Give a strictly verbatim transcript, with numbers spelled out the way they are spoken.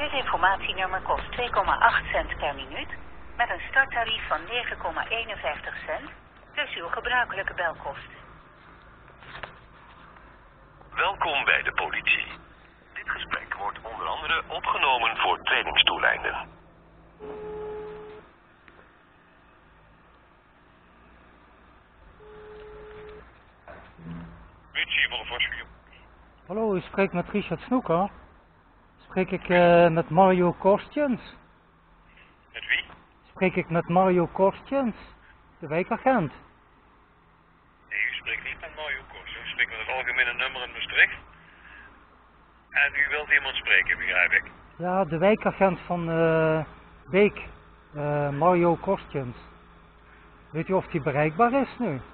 Dit informatienummer kost twee komma acht cent per minuut, met een starttarief van negen komma eenenvijftig cent, plus uw gebruikelijke belkosten. Welkom bij de politie. Dit gesprek wordt onder andere opgenomen voor trainingsdoeleinden. Politie van de Vosvio. Hallo, u spreekt met Richard Snoeker. Spreek ik uh, met Mario Korstjens? Met wie? Spreek ik met Mario Korstjens, de wijkagent? Nee, u spreekt niet met Mario Koos. U spreekt met het algemene nummer in Maastricht. En u wilt iemand spreken, begrijp ik. Ja, de wijkagent van uh, Beek, uh, Mario Korstjens. Weet u of die bereikbaar is nu?